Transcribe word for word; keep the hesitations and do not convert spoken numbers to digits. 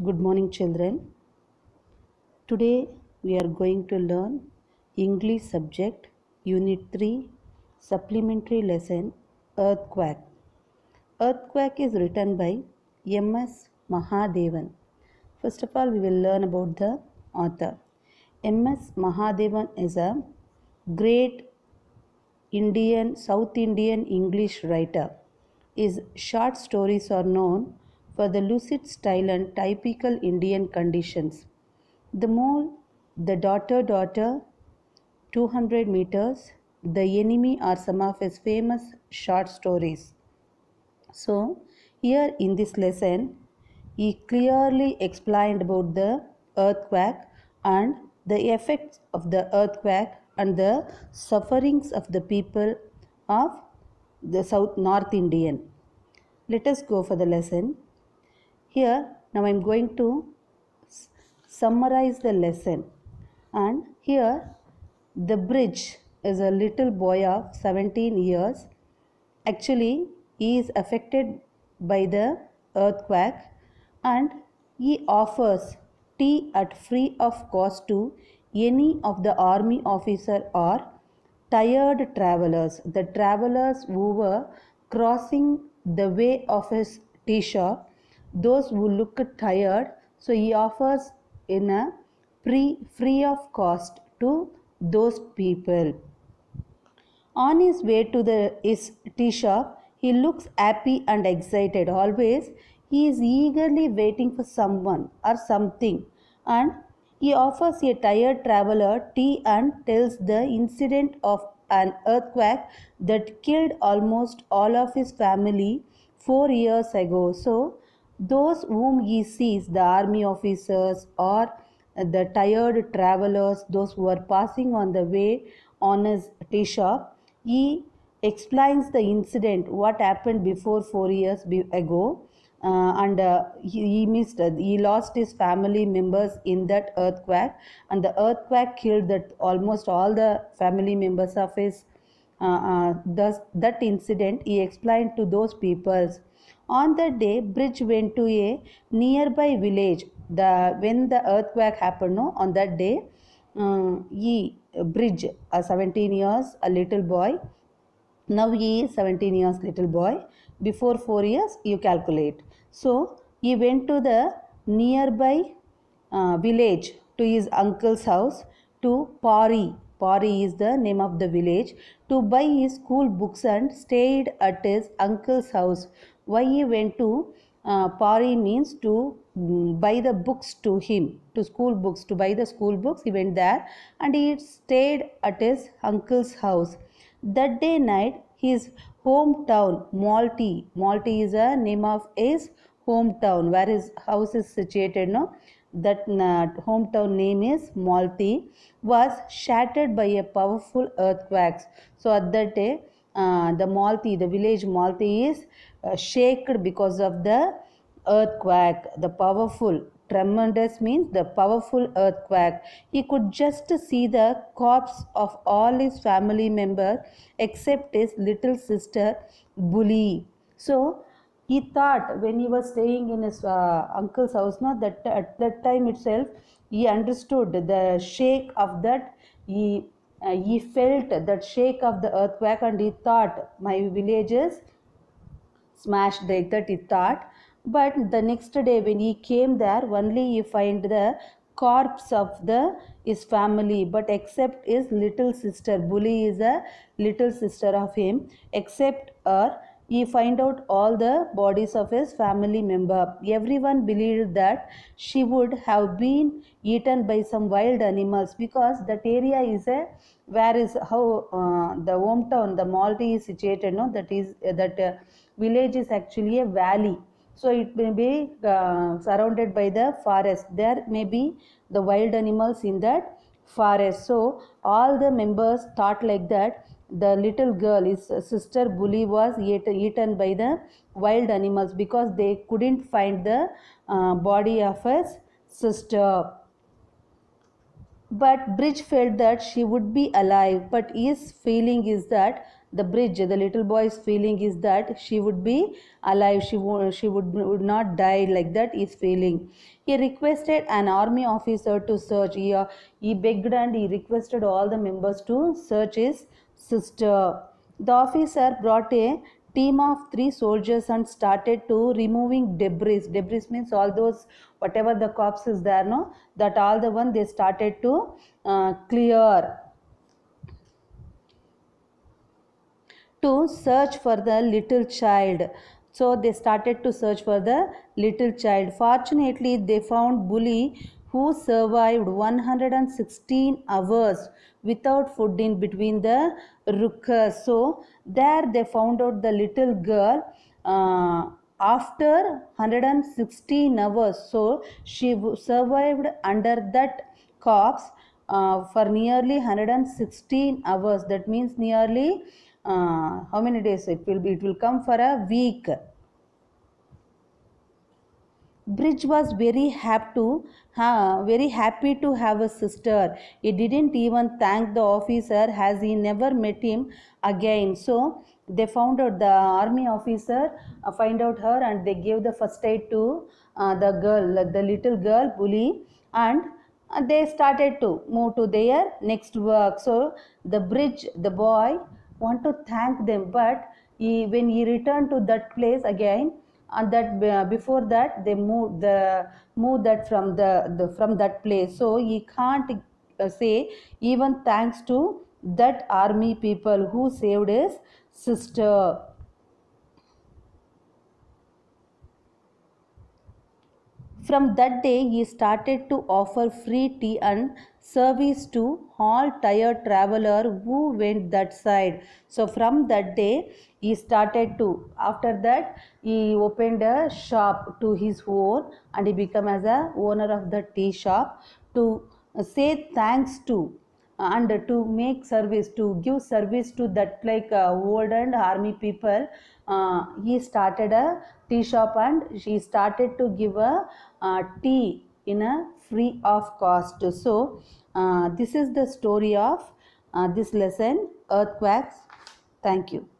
Good morning, children. Today we are going to learn English subject Unit three Supplementary Lesson Earthquake. Earthquake is written by M S Mahadevan. First of all, we will learn about the author. M S Mahadevan is a great Indian, South Indian English writer. His short stories are known for the lucid style and typical Indian conditions. The Mole, The Daughter Daughter, two hundred meters, The Enemy are some of his famous short stories. So, here in this lesson, he clearly explained about the earthquake and the effects of the earthquake and the sufferings of the people of the South North Indian. Let us go for the lesson. Here, now I am going to summarize the lesson. And here, the bridge is a little boy of seventeen years. Actually, he is affected by the earthquake and he offers tea at free of cost to any of the army officer or tired travelers. The travelers who were crossing the way of his tea shop, those who look tired, so he offers in a free, free of cost to those people. On his way to the, his tea shop, he looks happy and excited. Always, he is eagerly waiting for someone or something, and he offers a tired traveler tea and tells the incident of an earthquake that killed almost all of his family four years ago. So, those whom he sees, the army officers or the tired travelers, those who are passing on the way on his tea shop, he explains the incident, what happened before four years ago, uh, and uh, he, he missed, uh, he lost his family members in that earthquake, and the earthquake killed that almost all the family members of his. Uh, uh, thus, that incident he explained to those peoples. On that day, Bridge went to a nearby village. The when the earthquake happened, no, on that day, uh, he Bridge, a seventeen years, a little boy. Now he is seventeen years, little boy. Before four years, you calculate. So he went to the nearby uh, village to his uncle's house to Pari. Pari is the name of the village, to buy his school books and stayed at his uncle's house. Why he went to uh, Pari means to um, buy the books to him, to school books, to buy the school books. He went there and he stayed at his uncle's house. That day night, his hometown, Malti, Malti is a name of his hometown, where his house is situated, no? That uh, hometown name is Malti, was shattered by a powerful earthquake. So at that day, uh, the Malti, the village Malti is uh, shaken because of the earthquake, the powerful. Tremendous means the powerful earthquake. He could just see the corpse of all his family members except his little sister Bully. So he thought when he was staying in his uh, uncle's house, no, that at that time itself he understood the shake of that. He uh, he felt that shake of the earthquake, and he thought, my village is smashed, like that he thought. But the next day when he came there, only he find the corpse of the his family, but except his little sister. Bully is a little sister of him. Except her, he find out all the bodies of his family member. Everyone believed that she would have been eaten by some wild animals, because that area is a where is how uh, the hometown, the Malti is situated, no, that is uh, that uh, village is actually a valley. So it may be uh, surrounded by the forest. There may be the wild animals in that forest. So all the members thought like that. The little girl, his sister Bully, was eat, eaten by the wild animals because they couldn't find the uh, body of his sister. But Bridge felt that she would be alive, but his feeling is that the bridge, the little boy's feeling is that she would be alive, she would, she would, would not die, like that is feeling. He requested an army officer to search. He, uh, he begged and he requested all the members to search his sister. The officer brought a team of three soldiers and started to removing debris. Debris means all those, whatever the corpses there, no, that all the one they started to uh, clear, to search for the little child. So they started to search for the little child. Fortunately, they found Bully, who survived one hundred sixteen hours without food in between the ruckus. So there they found out the little girl uh, after one hundred sixteen hours. So she survived under that corpse uh, for nearly one hundred sixteen hours. That means nearly uh, how many days it will be? It will come for a week. Bridge was very happy to uh, very happy to have a sister. He didn't even thank the officer as he never met him again. So they found out, the army officer uh, find out her, and they gave the first aid to uh, the girl, the little girl Bully, and uh, they started to move to their next work. So the bridge, the boy want to thank them, but he, when he returned to that place again, and that uh, before that they moved the move that from the, the from that place, so he can't uh, say even thanks to that army people who saved his sister. From that day, he started to offer free tea and service to all tired traveler who went that side. So from that day, he started to. After that, he opened a shop to his own, and he became as a owner of the tea shop to say thanks to, and to make service, to give service to that like uh, old and army people. Uh, he started a tea shop, and she started to give a uh, tea in a free of cost. So uh, this is the story of uh, this lesson, earthquakes. Thank you.